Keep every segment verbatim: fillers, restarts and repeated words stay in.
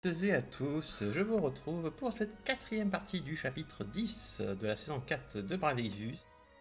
Et à tous, je vous retrouve pour cette quatrième partie du chapitre dix de la saison quatre de Bravely Exvius.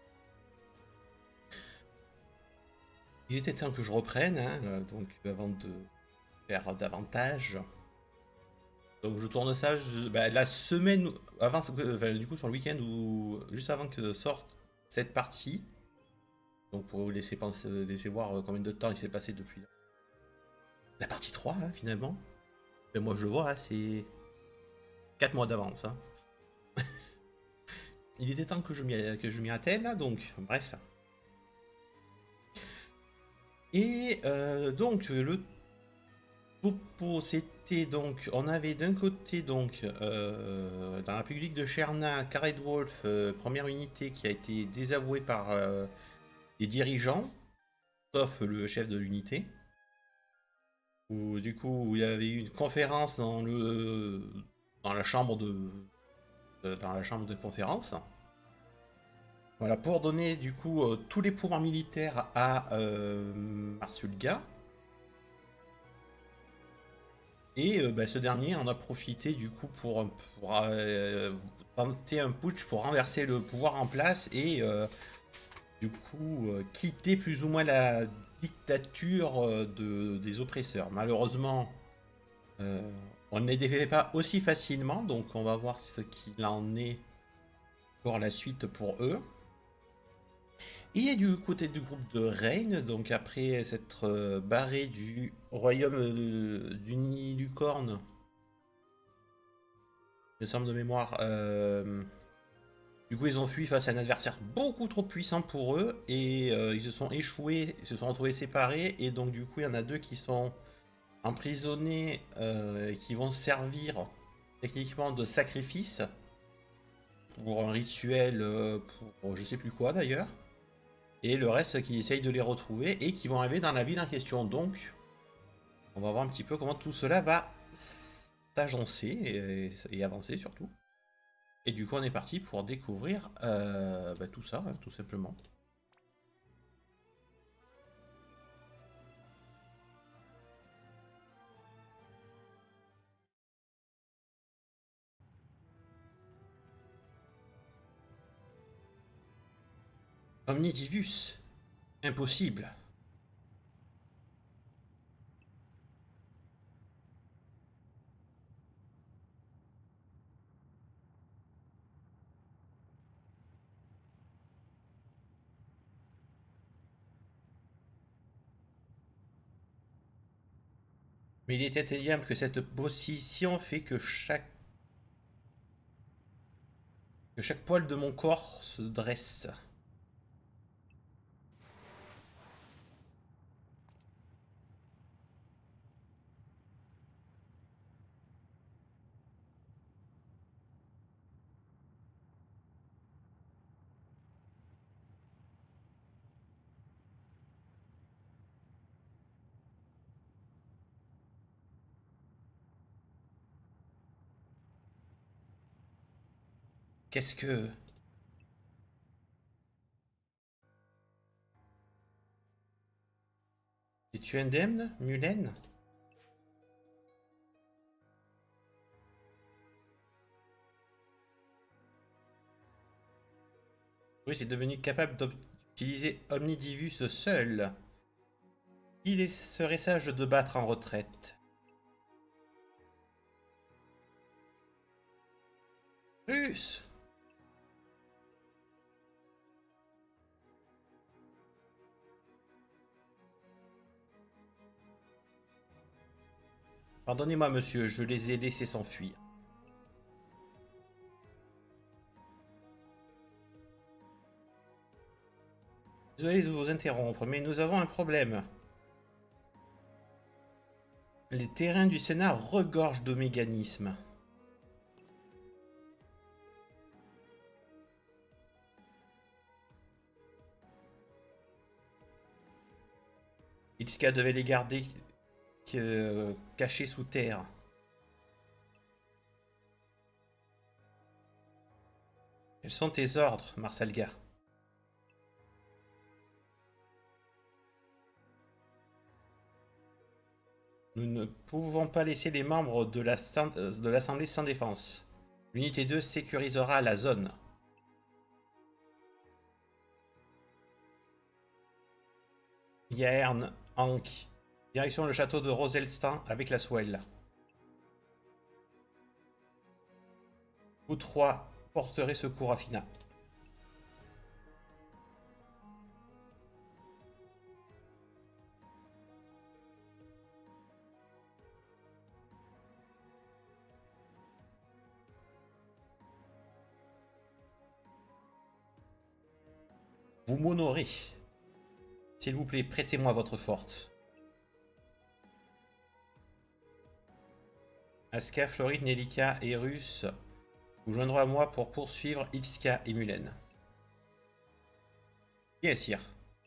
Il était temps que je reprenne, hein, donc avant de faire davantage. Donc je tourne ça je, bah, la semaine avant, enfin, du coup sur le week-end ou juste avant que sorte cette partie. Donc pour vous laisser, penser, laisser voir combien de temps il s'est passé depuis la partie trois, hein, finalement. Mais moi je le vois, hein, c'est quatre mois d'avance. Hein. Il était temps que je m'y attelle, là, donc bref. Et euh, donc le topo c'était donc, on avait d'un côté donc euh, dans la République de Sherna, Kared Wolf, euh, première unité qui a été désavouée par euh, les dirigeants, sauf le chef de l'unité. Où du coup il y avait eu une conférence dans le dans la chambre de dans la chambre de conférence. Voilà, pour donner du coup euh, tous les pouvoirs militaires à euh, Marsulga. Et euh, bah, ce dernier en a profité du coup pour, pour euh, tenter un putsch pour renverser le pouvoir en place et euh, du coup euh, quitter plus ou moins la dictature euh, de, des oppresseurs. Malheureusement, euh, on ne les défait pas aussi facilement, donc on va voir ce qu'il en est pour la suite pour eux. Et du côté du groupe de Reign, donc après s'être euh, barré du royaume euh, d'Unilucorne, il me semble de mémoire, euh, du coup ils ont fui face à un adversaire beaucoup trop puissant pour eux et euh, ils se sont échoués, ils se sont retrouvés séparés et donc du coup il y en a deux qui sont emprisonnés euh, et qui vont servir techniquement de sacrifice pour un rituel, euh, pour je sais plus quoi d'ailleurs. Et le reste qui essayent de les retrouver et qui vont arriver dans la ville en question. Donc, on va voir un petit peu comment tout cela va s'agencer et, et avancer surtout. Et du coup, on est parti pour découvrir euh, bah, tout ça, hein, tout simplement. Omnidivus, impossible. Mais il est indéniable que cette position fait que chaque que chaque poil de mon corps se dresse. Qu'est-ce que... Es-tu indemne, Mulen? Oui, c'est devenu capable d'utiliser Omnidivus seul. Il serait sage de battre en retraite. Plus! Pardonnez-moi, monsieur, je les ai laissés s'enfuir. Désolé de vous interrompre, mais nous avons un problème. Les terrains du Sénat regorgent de mécanismes. Ilska devait les garder euh, cachés sous terre. Quels sont tes ordres, Marsalga? Nous ne pouvons pas laisser les membres de la stand- de l'Assemblée sans défense. L'unité deux sécurisera la zone. Yaern, Hank. Direction le château de Roselstan avec la Swell. Vous trois porterez secours à Fina. Vous m'honorez. S'il vous plaît, prêtez-moi votre forte. Aska, Floride, Nelika et Rus vous joindront à moi pour poursuivre Ilska et Mulen. Bien, sire.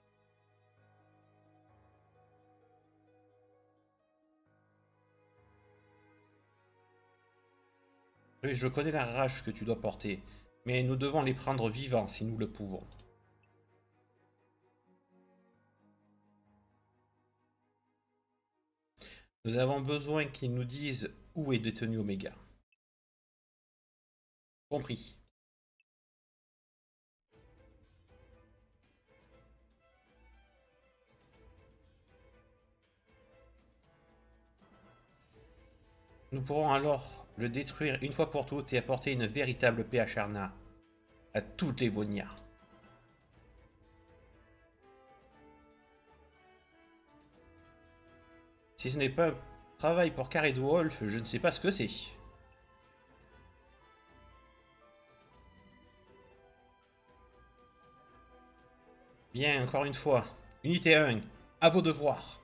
Rus, je connais la rage que tu dois porter, mais nous devons les prendre vivants si nous le pouvons. Nous avons besoin qu'ils nous disent où est détenu Omega. Compris. Nous pourrons alors le détruire une fois pour toutes et apporter une véritable paix à Charna, à toutes les Vonia. Si ce n'est pas un travail pour Kared Wolf, je ne sais pas ce que c'est. Bien, encore une fois. Unité un, à vos devoirs.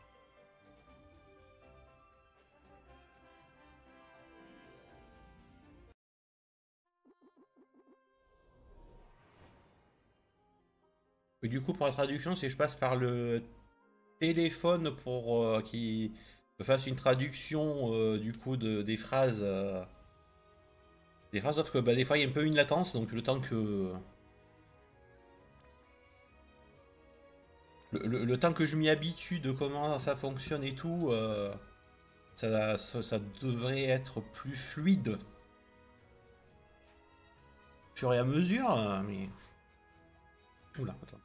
Et du coup, pour la traduction, si je passe par le téléphone pour euh, qu'il me fasse une traduction euh, du coup de, des phrases. Euh, des phrases, sauf que bah, des fois il y a un peu une latence, donc le temps que. Le, le- le temps que je m'y habitue de comment ça fonctionne et tout, euh, ça, ça, ça devrait être plus fluide au fur et à mesure, euh, mais. Oula, attends.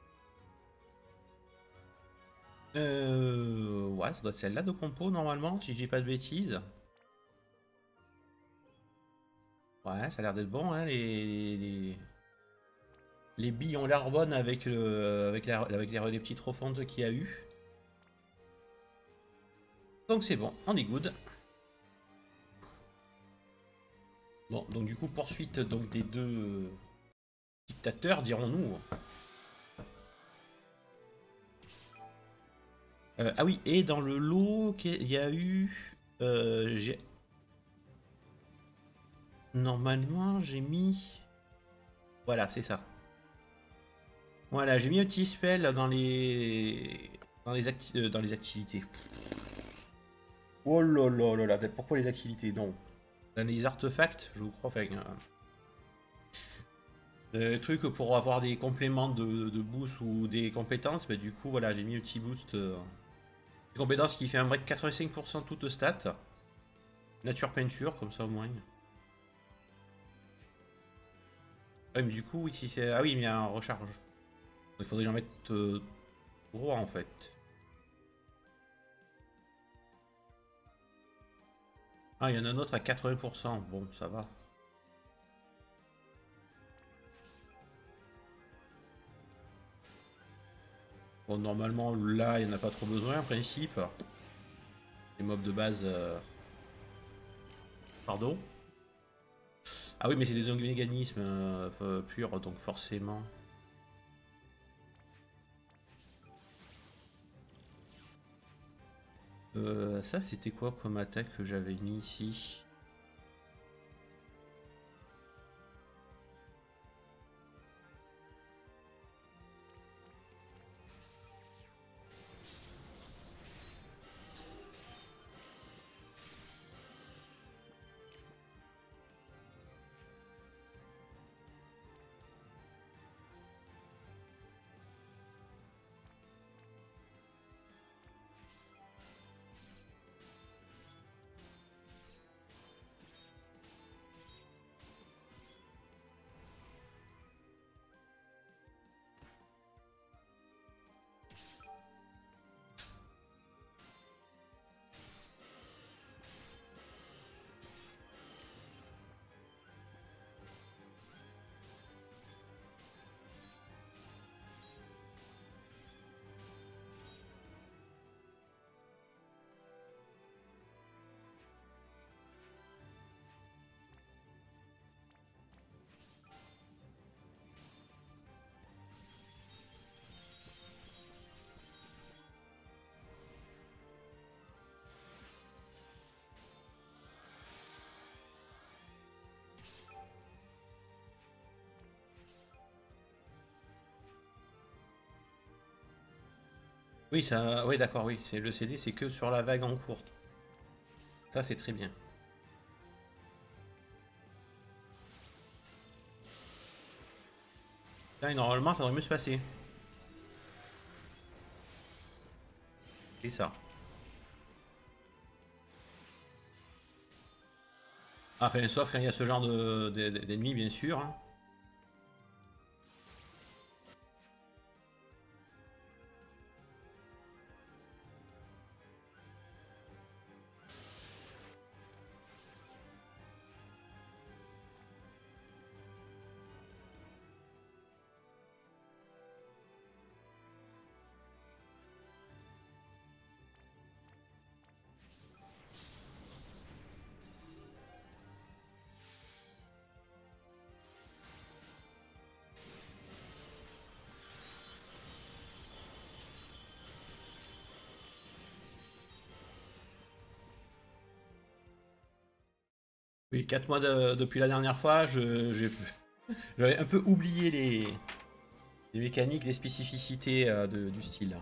Euh, ouais, ça doit être celle-là de compo normalement, si j'ai pas de bêtises. Ouais, ça a l'air d'être bon, hein, les, les, les billes ont l'air bonnes avec, le, avec, la, avec les, les petites refontes qu'il y a eu. Donc c'est bon, on est good. Bon, donc du coup, poursuite donc, des deux dictateurs, dirons-nous. Euh, ah oui, et dans le lot, il y a eu... Euh, j'ai... Normalement, j'ai mis... Voilà, c'est ça. Voilà, j'ai mis un petit spell dans les... Dans les, acti... euh, dans les activités. Oh là là là là, pourquoi les activités? Non. Dans les artefacts, je crois, enfin... Euh, truc pour avoir des compléments de, de boost ou des compétences, bah, du coup, voilà, j'ai mis un petit boost... Euh, des compétences qui fait un break quatre-vingt-cinq pour cent toute stat. Nature peinture, comme ça au moins. Ouais, mais du coup, oui, si c'est. Ah oui, mais il y a un recharge. Il faudrait que j'en mette euh, droit en fait. Ah, il y en a un autre à quatre-vingts pour cent. Bon, ça va. Bon, normalement, là, il n'y en a pas trop besoin en principe. Les mobs de base. euh, Pardon. Ah oui, mais c'est des mécanismes euh, purs, donc forcément. Euh, ça, c'était quoi comme attaque que j'avais mis ici? Oui, ça, oui, d'accord, oui. C'est le C D, c'est que sur la vague en cours. Ça, c'est très bien. Là, normalement, ça devrait mieux se passer. C'est ça. Enfin, sauf quand il y a ce genre de, de- d'ennemis, bien sûr. Hein. Oui, quatre mois de- depuis la dernière fois, je, j'ai- j'avais un peu oublié les, les mécaniques, les spécificités euh, de- du style.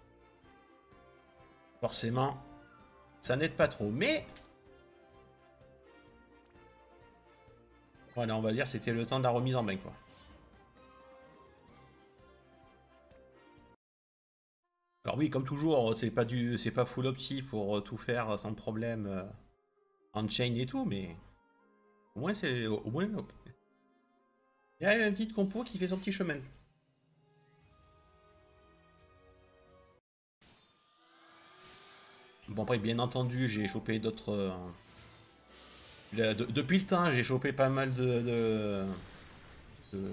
Forcément, ça n'aide pas trop. Mais, voilà, on va dire c'était le temps de la remise en main, quoi. Alors oui, comme toujours, c'est pas du, c'est pas full opti pour euh, tout faire sans problème euh, en chain et tout, mais au moins c'est, au moins, il y a une petite compo qui fait son petit chemin. Bon après, bien entendu, j'ai chopé d'autres. euh, le- de- depuis le temps, j'ai chopé pas mal de, de, de,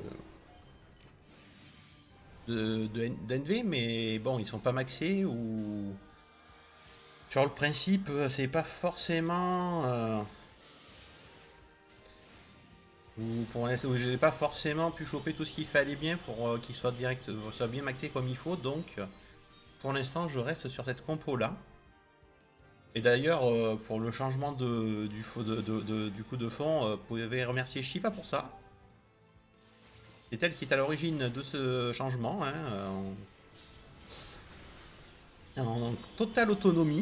de- de N- d'N V, mais bon, ils sont pas maxés ou sur le principe, euh, c'est pas forcément. euh, ou pour l'instant, j'ai pas forcément pu choper tout ce qu'il fallait bien pour euh, qu'il soit direct, euh, soit bien maxé comme il faut, donc euh, pour l'instant, je reste sur cette compo là. Et d'ailleurs, euh, pour le changement de, du, faux- de- de- de- du coup de fond, euh, vous pouvez remercier Shiva pour ça. C'est elle qui est à l'origine de ce changement, hein, en, en totale autonomie.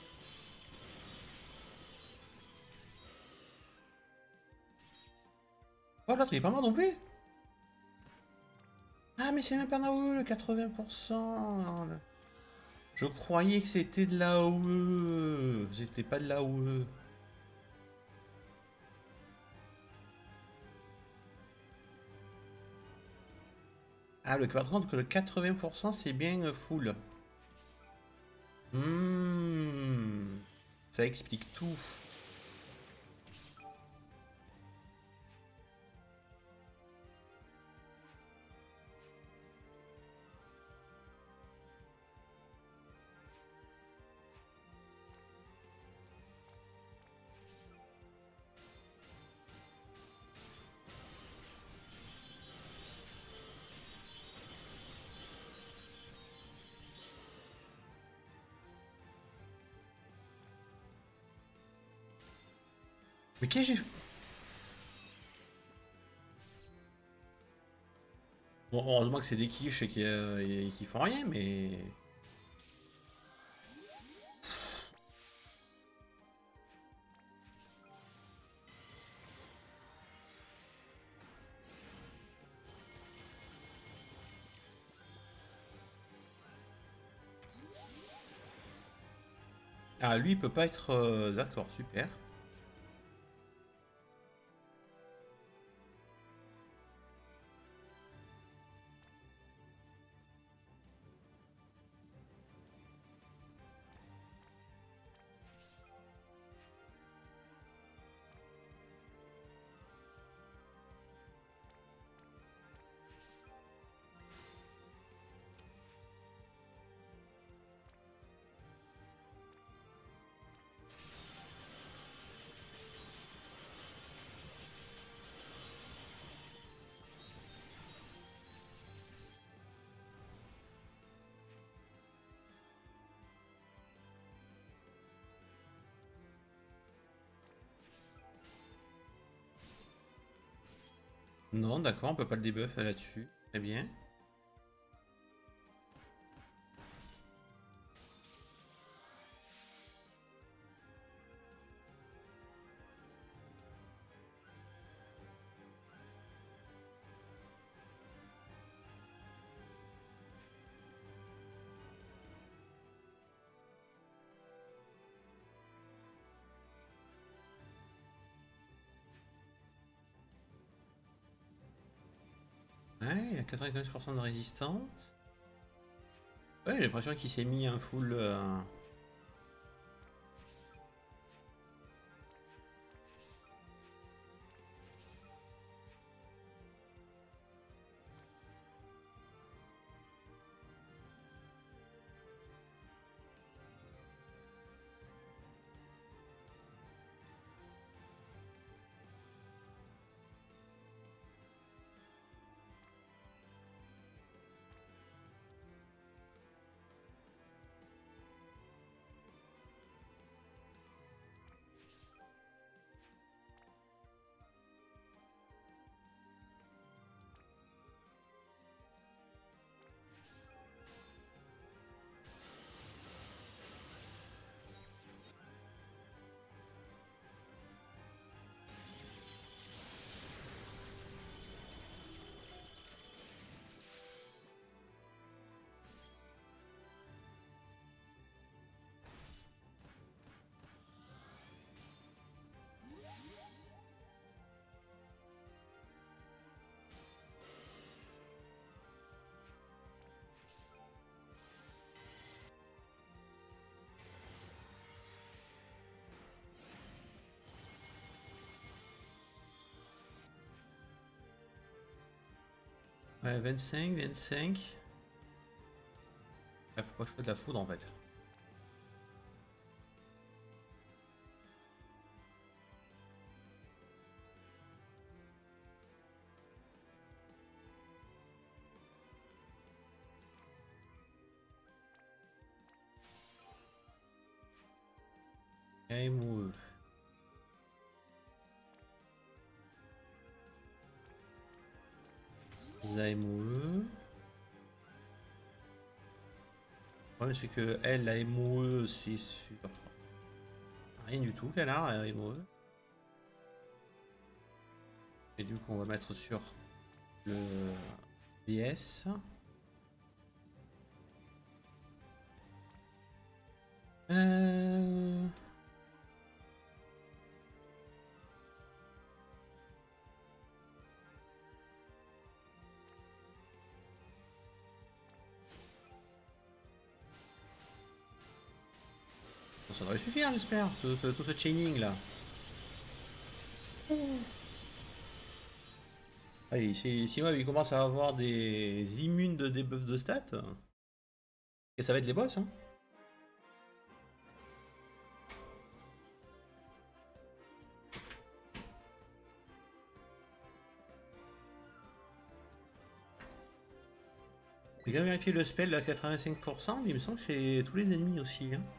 Oh, l'autre il est pas mort non plus. Ah, mais c'est même pas un A O E le quatre-vingts pour cent. Je croyais que c'était de l'A O E. C'était pas de l'A O E. Ah, le quadrant que le quatre-vingts pour cent c'est bien euh, full. Hmm, ça explique tout. Mais qu'est-ce que j'ai... Bon, heureusement que c'est des quiches et qui, euh, et qui font rien, mais... Ah, lui, il peut pas être... euh, D'accord, super. Non, d'accord, on peut pas le debuff là-dessus. Très bien. Ouais, il a quatre-vingt-quinze pour cent de résistance. Ouais, j'ai l'impression qu'il s'est mis un full... Euh... Ouais, vingt-cinq, vingt-cinq. Il faut pas que je fasse de la foudre en fait. Aimoueux. Zaimoueux. Le problème c'est que elle, la M O E, c'est sur... Rien du tout qu'elle a, la M O E. Et du coup on va mettre sur le B S. Euh... Ça devrait suffire j'espère, tout, tout, tout ce chaining là. Allez, si, si moi il commence à avoir des immunes de debuff de stats, et ça va être les boss hein. J'ai bien vérifié le spell à quatre-vingt-cinq pour cent, mais il me semble que c'est tous les ennemis aussi. Hein.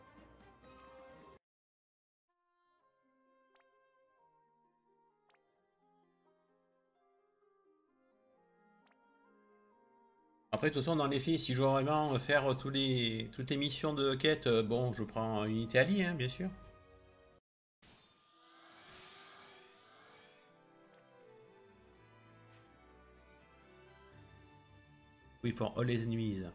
Après, de toute façon, dans les faits, si je veux vraiment faire tous les, toutes les missions de quête, bon, je prends Unité alliée, hein, bien sûr. Oui, for all les enemies.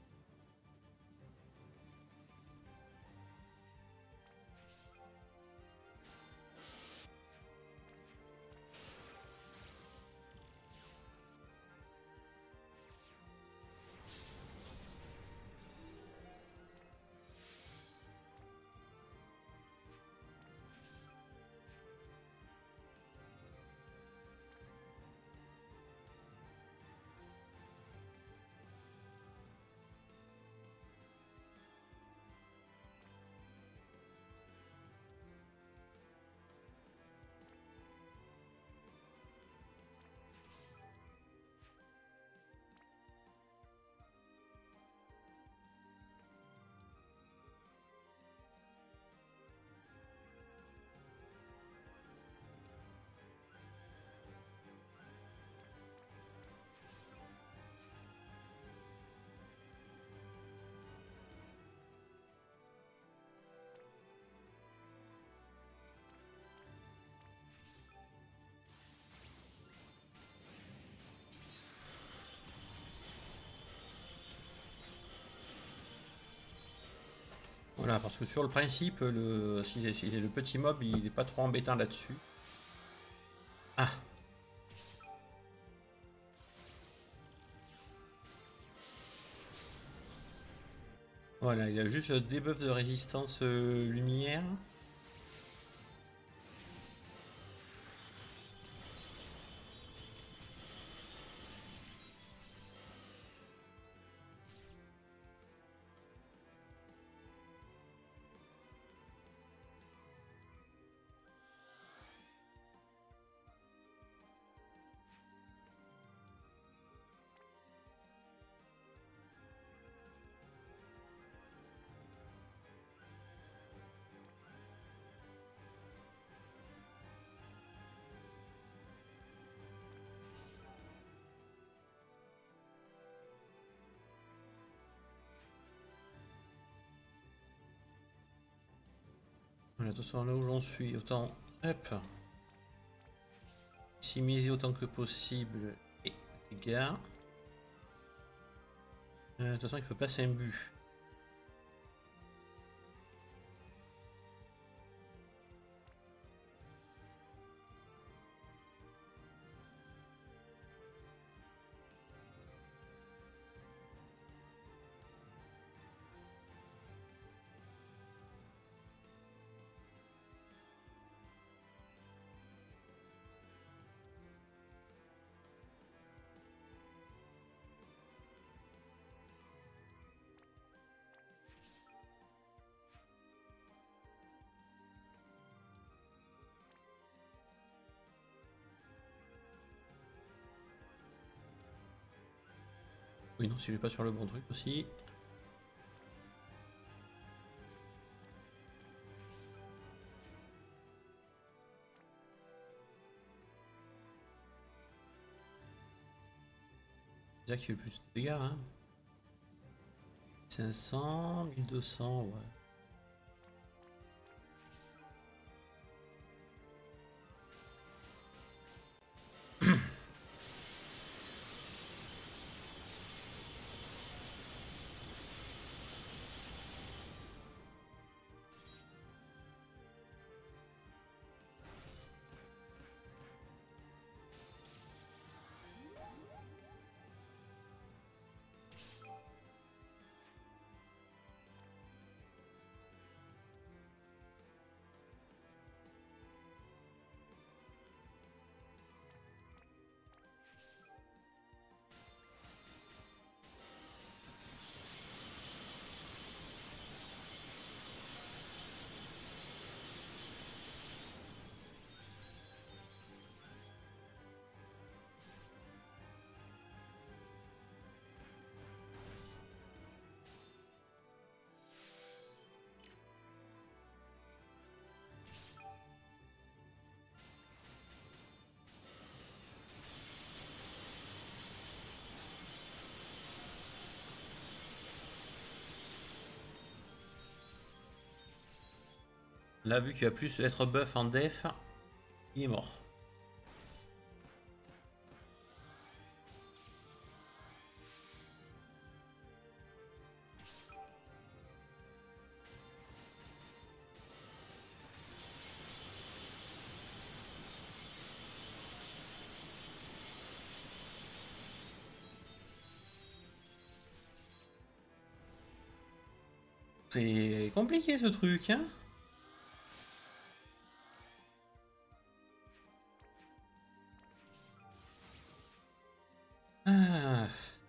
Voilà, parce que sur le principe, le, si, si le petit mob, il n'est pas trop embêtant là-dessus. Ah, Voilà, il a juste le debuff de résistance euh, lumière. Voilà, de toute façon, là où j'en suis, autant hop, optimiser autant que possible et dégâts. Euh, de toute façon, il peut passer un but. Oui, non, si je vais pas sur le bon truc aussi. C'est ça qui fait le plus de dégâts, hein. cinq cents, mille deux cents, ouais. Là, vu qu'il va plus être buff en def, il est mort. C'est compliqué ce truc, hein. Ah.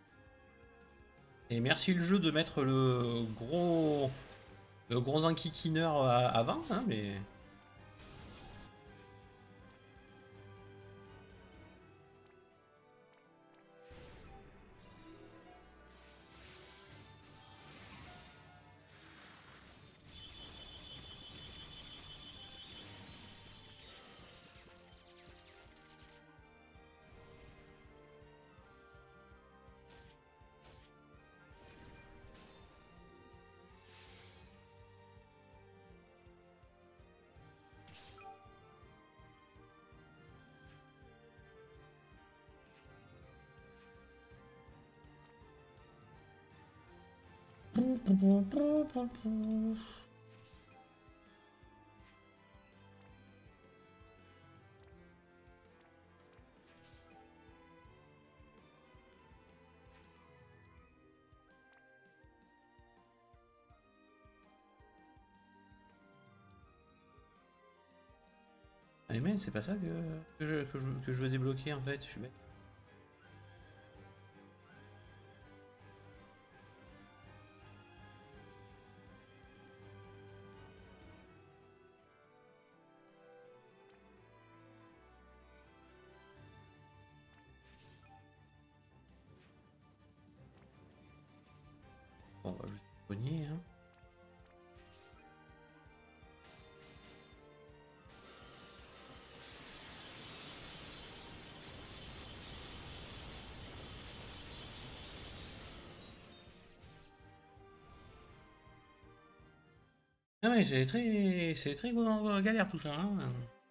Et merci le jeu de mettre le gros le gros enquiquineur avant, hein, mais... Ah mais c'est pas ça que, que, je, que, je, que je veux débloquer en fait, je suis bête. Bon, on va juste cogner, hein. Ah ouais, c'est très, c'est très galère tout ça, hein.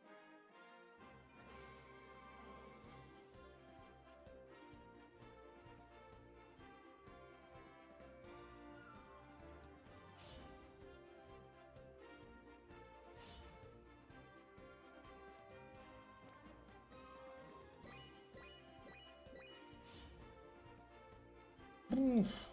Ouf.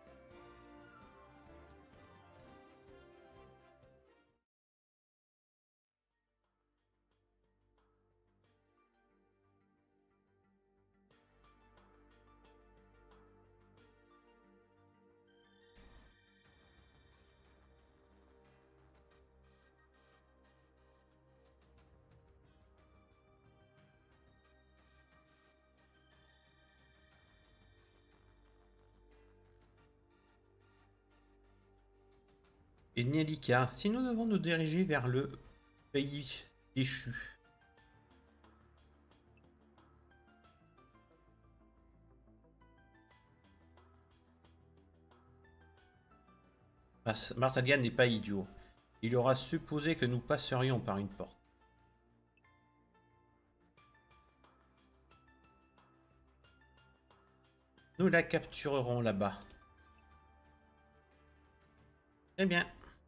Et Nielika, si nous devons nous diriger vers le pays déchu. Marsalian n'est pas idiot. Il aura supposé que nous passerions par une porte. Nous la capturerons là-bas. Très bien.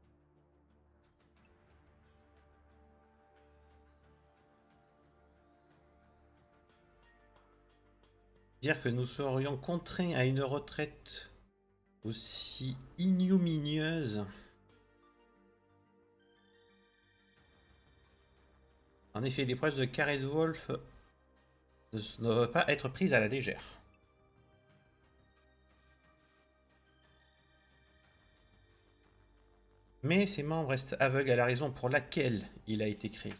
Dire que nous serions contraints à une retraite aussi ignominieuse. En effet, l'épreuve de Karet-Wolf ne doit pas être prise à la légère. Mais ses membres restent aveugles à la raison pour laquelle il a été créé.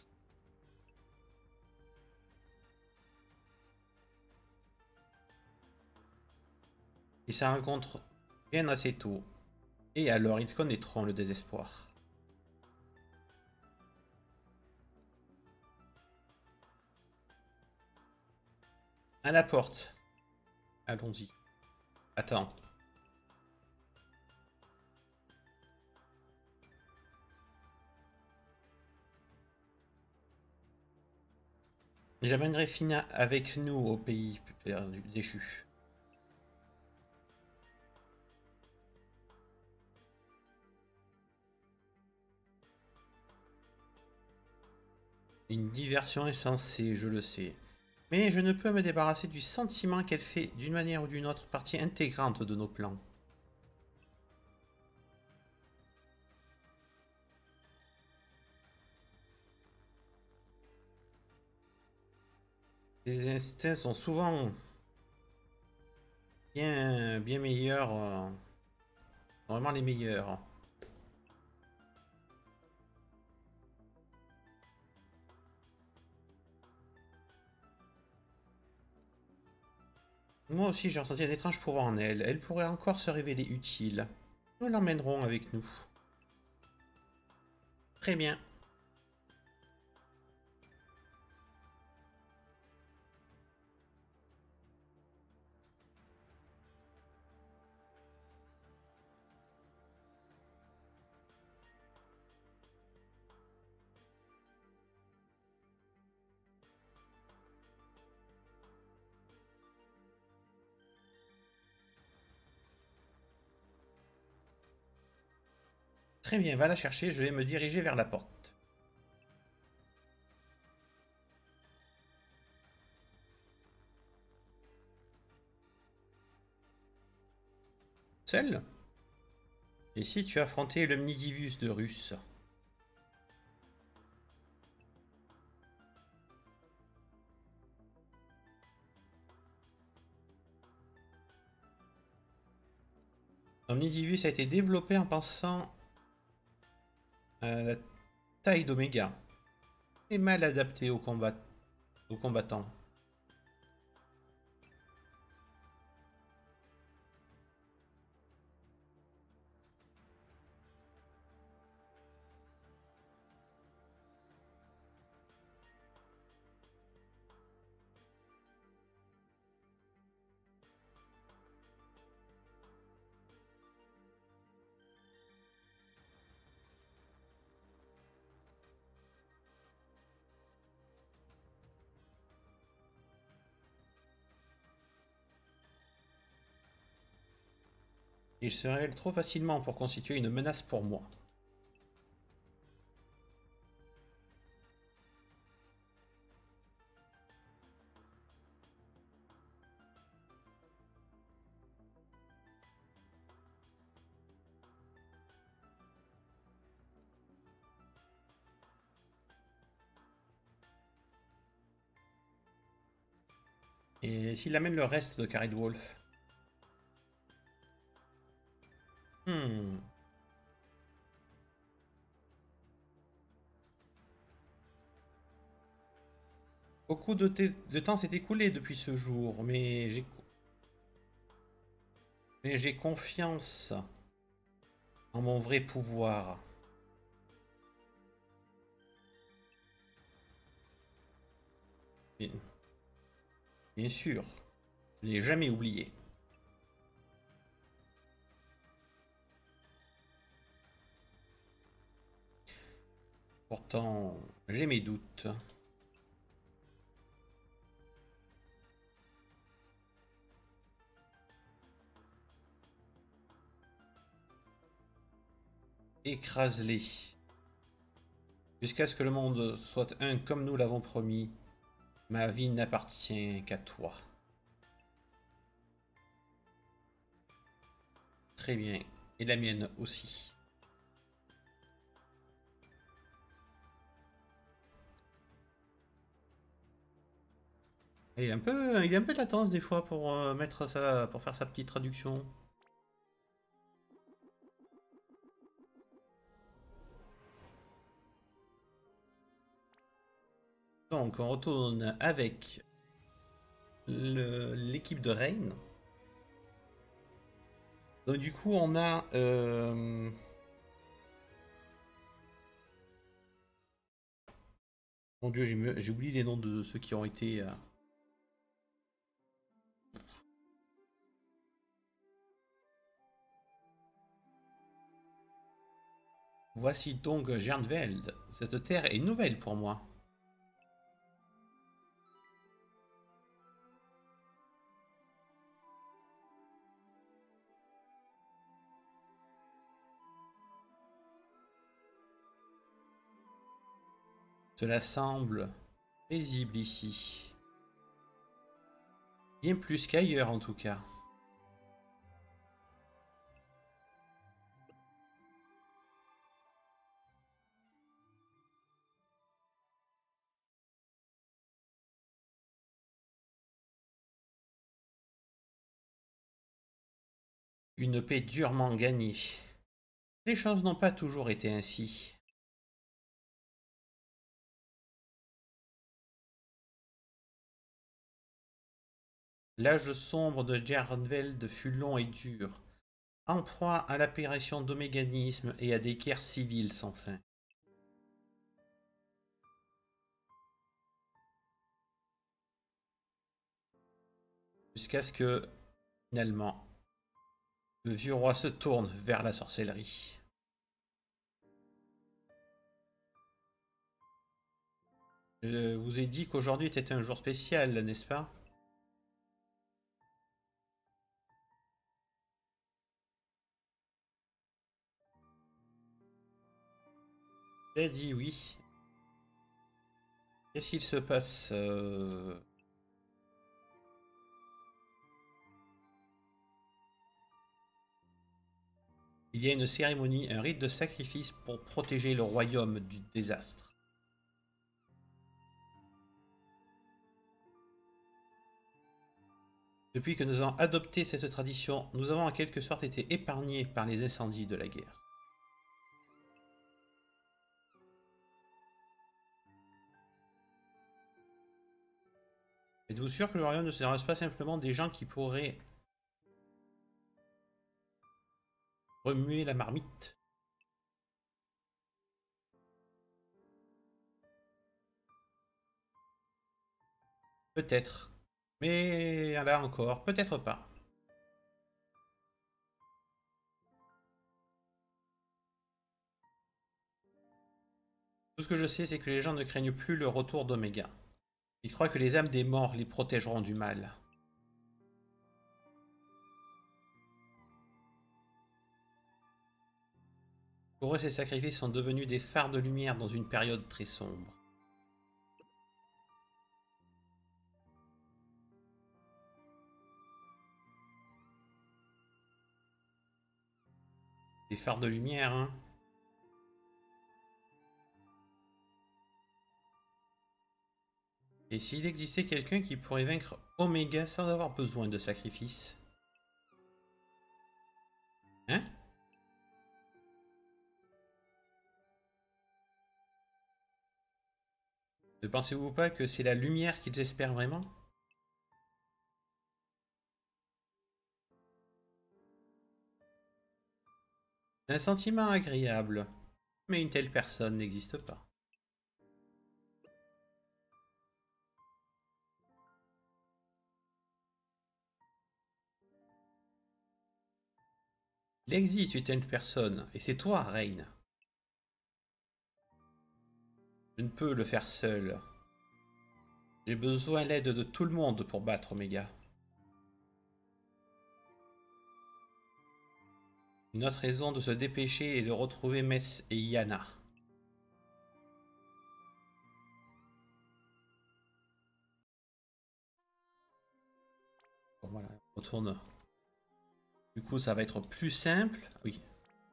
Ils se rencontrent bien assez tôt, et alors ils connaîtront le désespoir. À la porte. Allons-y. Attends. J'amènerai Fina avec nous au pays perdu, déchu. Une diversion insensée, je le sais. Mais je ne peux me débarrasser du sentiment qu'elle fait d'une manière ou d'une autre partie intégrante de nos plans. Les instincts sont souvent bien, bien meilleurs, euh, vraiment les meilleurs. Moi aussi j'ai ressenti un étrange pouvoir en elle, elle pourrait encore se révéler utile. Nous l'emmènerons avec nous. Très bien. Très bien, va la chercher, je vais me diriger vers la porte. Seul? Et si tu affrontais l'Omnidivus de Russe? Omnidivus a été développé en pensant à la taille d'Oméga et mal adapté aux, combat... aux combattants. Il se révèle trop facilement pour constituer une menace pour moi. Et s'il amène le reste de Carried Wolf? Hmm. Beaucoup de, de temps s'est écoulé depuis ce jour, mais j'ai mais j'ai confiance en mon vrai pouvoir. Bien, bien sûr, je n'ai jamais oublié. Pourtant, j'ai mes doutes. Écrase-les. Jusqu'à ce que le monde soit un comme nous l'avons promis, ma vie n'appartient qu'à toi. Très bien. Et la mienne aussi. Et il est un peu, il est un peu de latence des fois pour euh, mettre ça, pour faire sa petite traduction. Donc on retourne avec l'équipe de Reign. Donc du coup on a euh... mon dieu, j'ai oublié les noms de ceux qui ont été euh... Voici donc Gernveld. Cette terre est nouvelle pour moi. Cela semble paisible ici. Bien plus qu'ailleurs en tout cas. Une paix durement gagnée. Les choses n'ont pas toujours été ainsi. L'âge sombre de Gernveld fut long et dur, en proie à l'apparition d'oméganisme et à des guerres civiles sans fin. Jusqu'à ce que, finalement, le vieux roi se tourne vers la sorcellerie. Je vous ai dit qu'aujourd'hui était un jour spécial, n'est-ce pas? J'ai dit oui. Qu'est-ce qu'il se passe euh... Il y a une cérémonie, un rite de sacrifice pour protéger le royaume du désastre. Depuis que nous avons adopté cette tradition, nous avons en quelque sorte été épargnés par les incendies de la guerre. Êtes-vous sûr que le royaume ne se reste pas simplement des gens qui pourraient remuer la marmite? Peut-être. Mais là encore, peut-être pas. Tout ce que je sais, c'est que les gens ne craignent plus le retour d'Oméga. Ils croient que les âmes des morts les protégeront du mal. Pour eux, ces sacrifices sont devenus des phares de lumière dans une période très sombre. Des phares de lumière, hein. Et s'il existait quelqu'un qui pourrait vaincre Oméga sans avoir besoin de sacrifice? Hein? Ne pensez-vous pas que c'est la lumière qu'ils espèrent vraiment? Un sentiment agréable, mais une telle personne n'existe pas. Il existe une telle personne, et c'est toi, Reine. Je ne peux le faire seul. J'ai besoin de l'aide de tout le monde pour battre Oméga. Une autre raison de se dépêcher est de retrouver Mess et Yana. Bon, voilà, on retourne. Du coup, ça va être plus simple. Oui.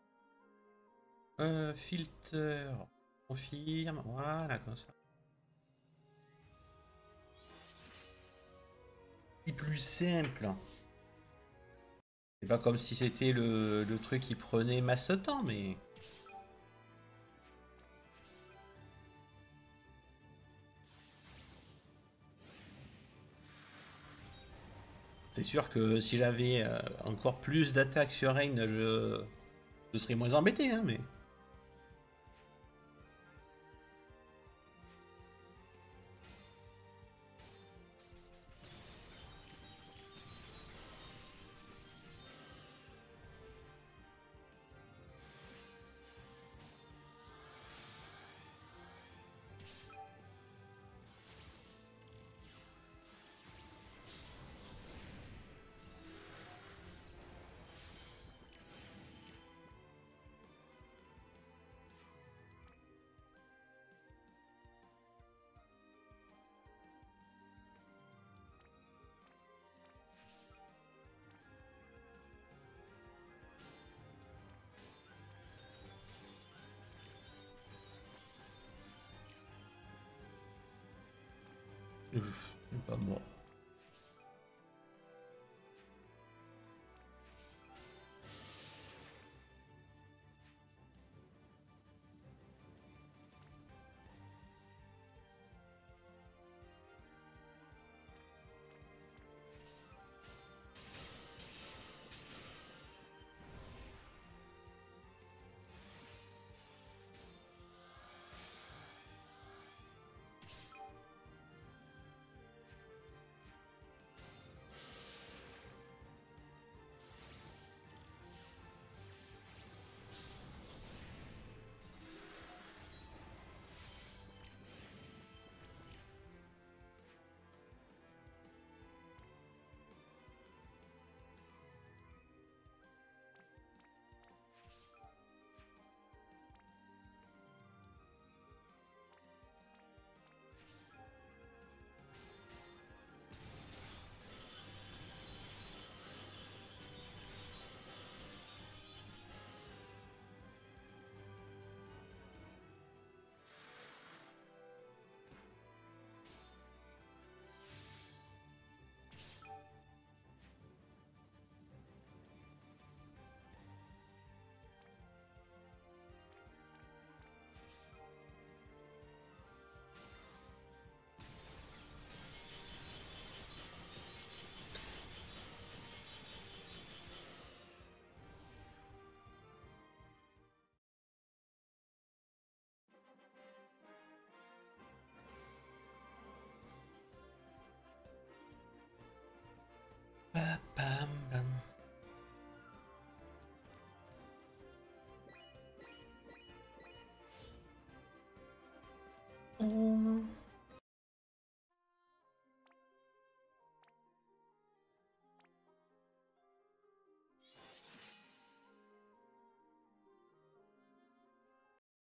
Euh, filter. Confirme. Voilà, comme ça. C'est plus simple. C'est pas comme si c'était le, le truc qui prenait masse de temps, mais... C'est sûr que si j'avais euh, encore plus d'attaques sur Reign, je... je serais moins embêté, hein, mais... Ouf, pas moi.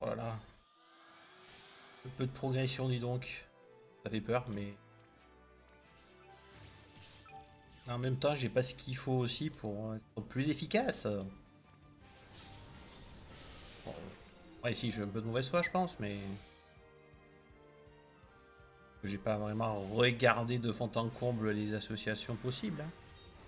Oh là là. Un peu de progression, dis donc. Ça fait peur, mais... En même temps, j'ai pas ce qu'il faut aussi pour être plus efficace. Bon, ouais, si, j'ai un peu de mauvaise foi, je pense, mais... J'ai pas vraiment regardé de fond en comble les associations possibles. Hein.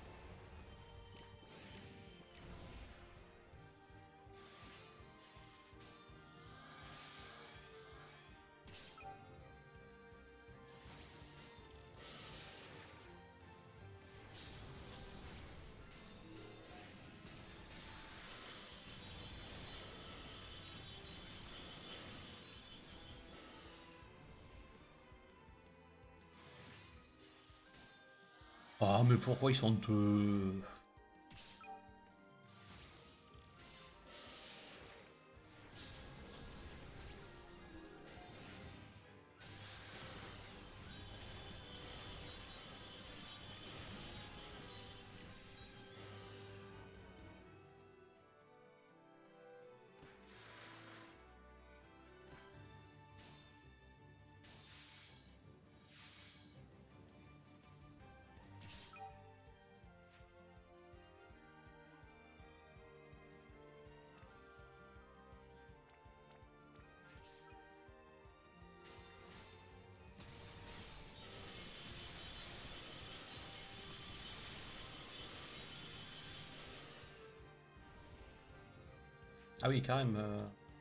Ah, mais pourquoi ils sont deux? Ah oui, quand même. euh,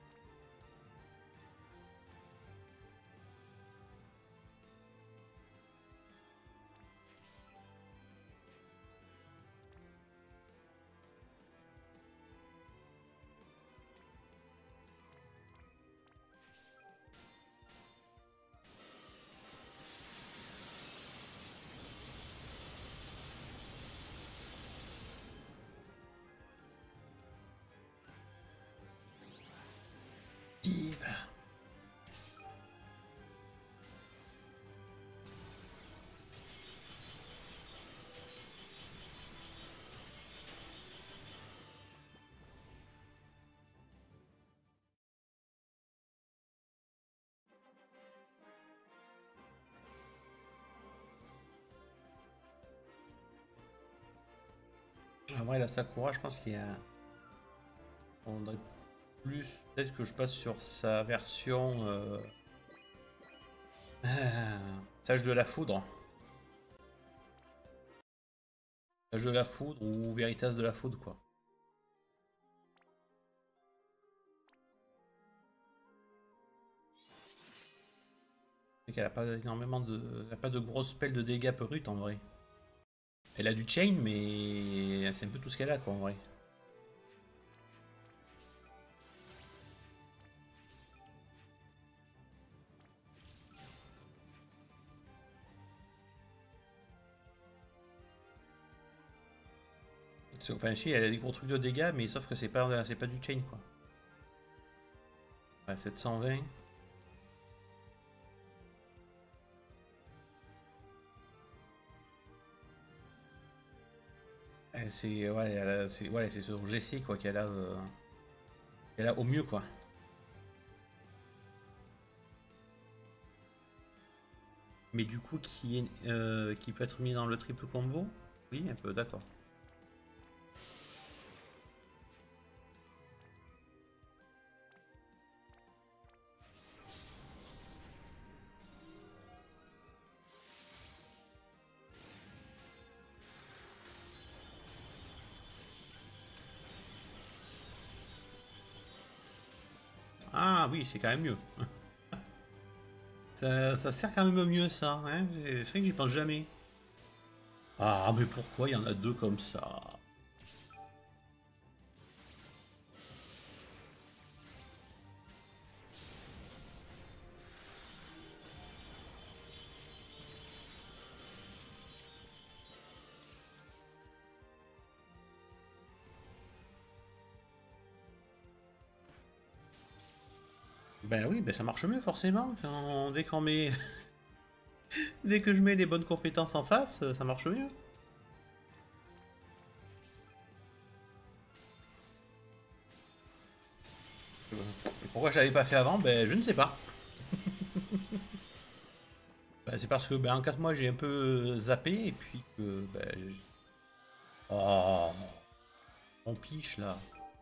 Steve. En vrai, la Sakura, je pense qu'il y a... On devrait plus... Peut-être que je passe sur sa version... Euh... ah, Sage de la Foudre. Sage de la Foudre ou Veritas de la Foudre, quoi. C'est qu'elle a pas énormément de... Elle a pas de grosses spells de dégâts brutes, en vrai. Elle a du chain, mais... C'est un peu tout ce qu'elle a, quoi, en vrai. Enfin, si, elle a des gros trucs de dégâts, mais sauf que c'est pas, c'est pas du chain, quoi. Ouais, sept cent vingt. Eh, C'est ouais, elle a- c'est ouais, c'est sur G C quoi qu'elle a, euh, qu'elle a au mieux quoi. Mais du coup qui est euh, qui peut être mis dans le triple combo? Oui, un peu, d'accord. Ah oui, c'est quand même mieux. Ça, ça sert quand même mieux ça, hein. C'est c'est vrai que j'y pense jamais. Ah mais pourquoi il y en a deux comme ça? Ben oui, ben ça marche mieux forcément. Quand, dès qu'on met, dès que je mets les bonnes compétences en face, ça marche mieux. Pourquoi pourquoi je l'avais pas fait avant? Ben, je ne sais pas. Ben, c'est parce que ben, en quatre mois, j'ai un peu zappé et puis que... Ben, oh, on piche là.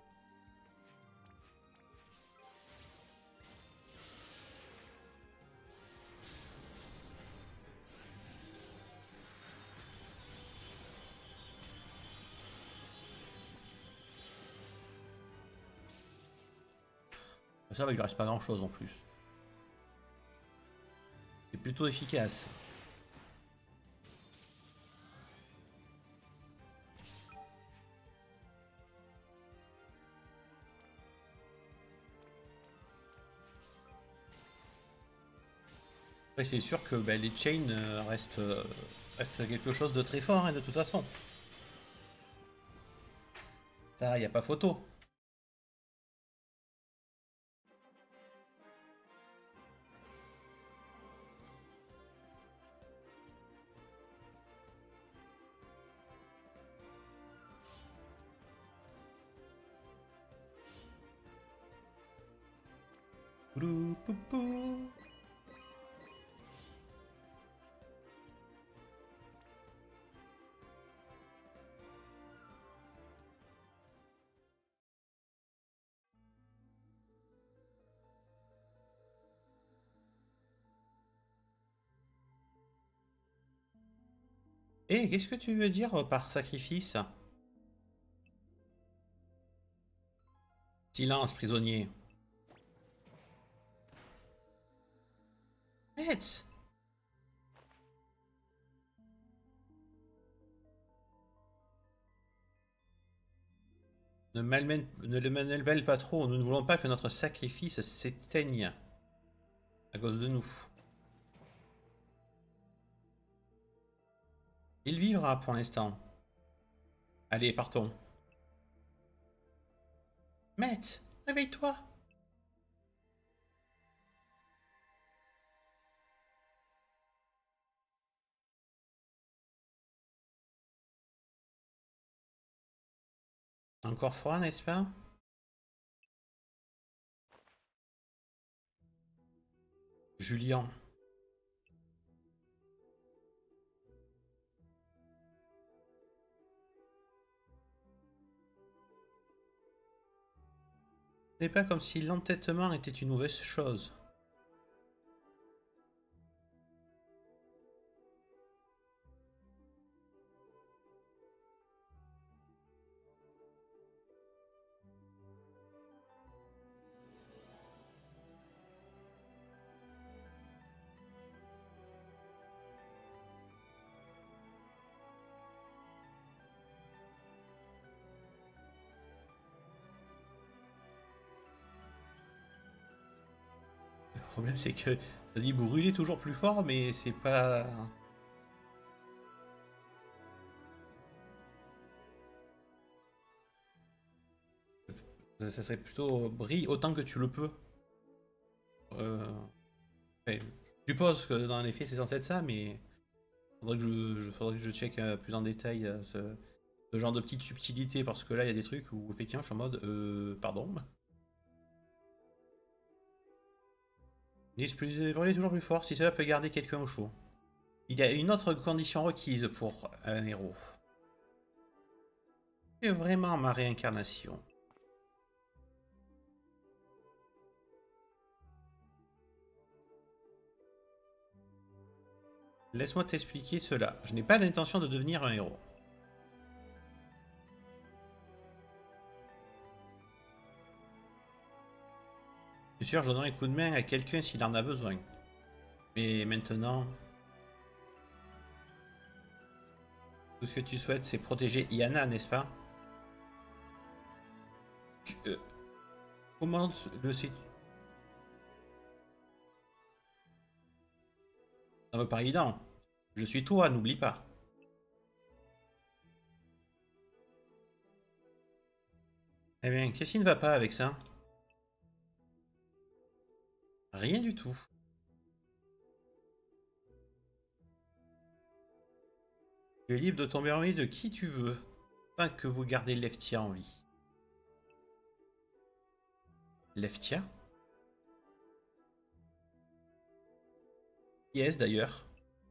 Ça va, il lui reste pas grand chose en plus. C'est plutôt efficace. Après, c'est sûr que ben, les chains euh, restent, euh, restent quelque chose de très fort, hein, de toute façon. Ça, y a pas photo. Poulou, pou, pou. Eh, qu'est-ce que tu veux dire par sacrifice? Silence, prisonnier. Metz! Ne, malmène, ne le malmène pas trop, nous ne voulons pas que notre sacrifice s'éteigne à cause de nous. Il vivra pour l'instant. Allez, partons. Metz, réveille-toi! Encore froid, n'est-ce pas? Julien. Ce n'est pas comme si l'entêtement était une mauvaise chose. Le problème, c'est que ça dit brûler toujours plus fort, mais c'est pas... Ça serait plutôt brille autant que tu le peux. Euh... Enfin, je suppose que dans les faits, c'est censé être ça, mais... Faudrait que je, je, faudrait que je check euh, plus en détail euh, ce, ce genre de petites subtilités, parce que là, il y a des trucs où, effectivement, je suis en mode... Euh... Pardon. Brûler toujours plus fort, si cela peut garder quelqu'un au chaud. Il y a une autre condition requise pour un héros. C'est vraiment ma réincarnation. Laisse-moi t'expliquer cela. Je n'ai pas l'intention de devenir un héros. Bien sûr, je donnerai un coup de main à quelqu'un s'il en a besoin. Mais maintenant... Tout ce que tu souhaites, c'est protéger Yana, n'est-ce pas? euh, Comment le sais-tu? Ça me paraît évident. Je suis toi, n'oublie pas. Eh bien, qu'est-ce qui ne va pas avec ça? Rien du tout. Tu es libre de tomber en vie de qui tu veux, tant que vous gardez Leftia en vie. Leftia? Yes, d'ailleurs.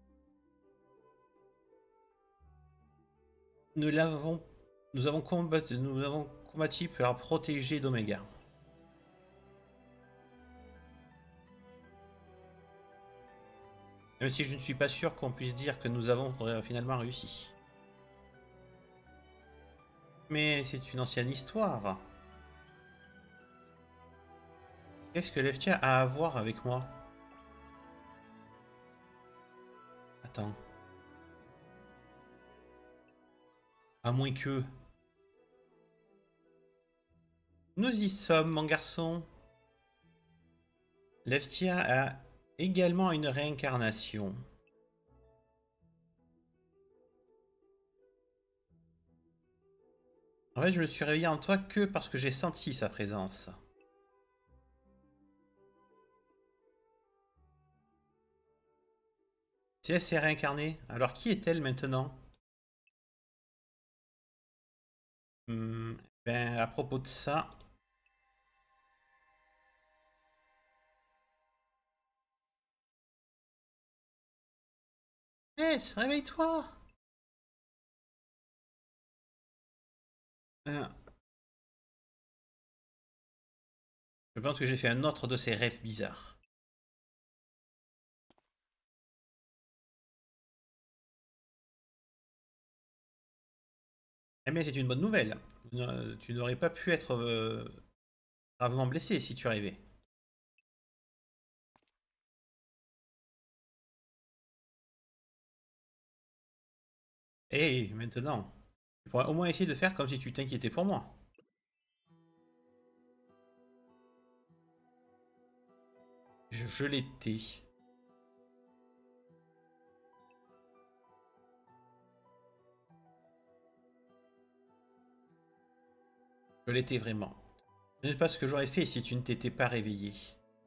Nous l'avons... Nous avons combattu... Nous avons combattu pour la protéger d'Oméga. Même si je ne suis pas sûr qu'on puisse dire que nous avons finalement réussi. Mais c'est une ancienne histoire. Qu'est-ce que Leftia a à voir avec moi? Attends. À moins que... Nous y sommes, mon garçon. Leftia a également une réincarnation. En fait, je me suis réveillé en toi que parce que j'ai senti sa présence. Si elle s'est réincarnée, alors qui est-elle maintenant? Hmm, ben, à propos de ça... Hé, hey, réveille-toi! euh, Je pense que j'ai fait un autre de ces rêves bizarres. Eh bien, c'est une bonne nouvelle. Tu n'aurais pas pu être euh, gravement blessé si tu rêvais. Et maintenant, tu pourrais au moins essayer de faire comme si tu t'inquiétais pour moi. Je, je l'étais. Je l'étais vraiment. Ce n'est pas ce que j'aurais fait si tu ne t'étais pas réveillé.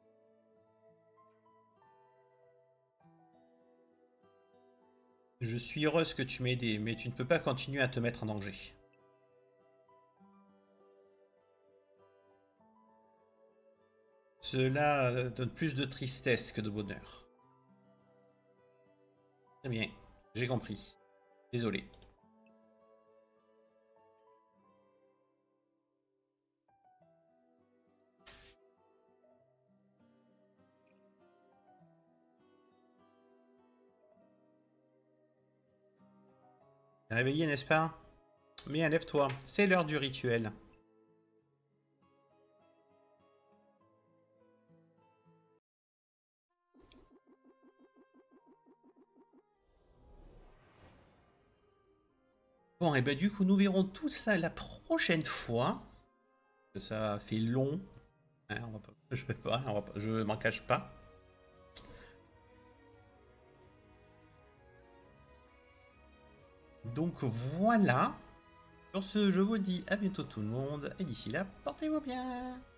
Je suis heureuse que tu m'aies aidé, mais tu ne peux pas continuer à te mettre en danger. Cela donne plus de tristesse que de bonheur. Très bien, j'ai compris. Désolé. T'es réveillé, n'est-ce pas? Bien, lève-toi. C'est l'heure du rituel. Bon, et ben du coup, nous verrons tout ça la prochaine fois. Ça fait long. Hein, on va pas, je vais pas, on va pas, je m'en cache pas. Donc voilà. Sur ce, je vous dis à bientôt tout le monde. Et d'ici là, portez-vous bien.